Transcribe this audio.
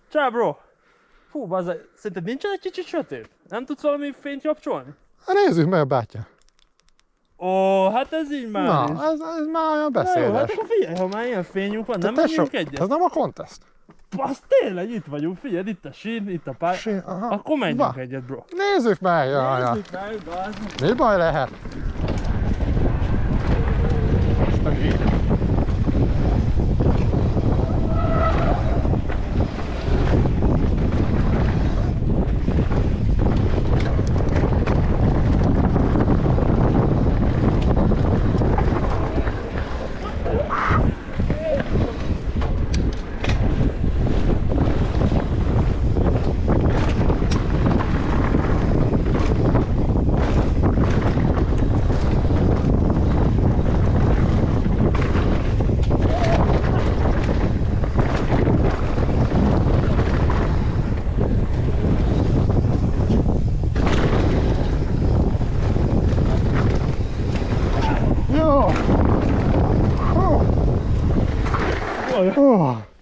Csá, bro! Fú, bazzeg, szerinted nincsen egy kicsit sötét? Nem tudsz valami fényt kapcsolni? Hát nézzük meg, bátya. Ó, hát ez így már Na, is. ez már olyan Na jó, hát beszédes. akkor figyelj, ha már ilyen fényünk van, nem Te menjünk tesó, egyet? ez nem a contest. Basz, tényleg itt vagyunk, figyeld, itt a sín, itt a pálya. Aha. Akkor menjünk Va. egyet, bro. Nézzük meg, jaj. Nézzük meg, bazd. Mi baj lehet? Most meg így. Jó! Oh.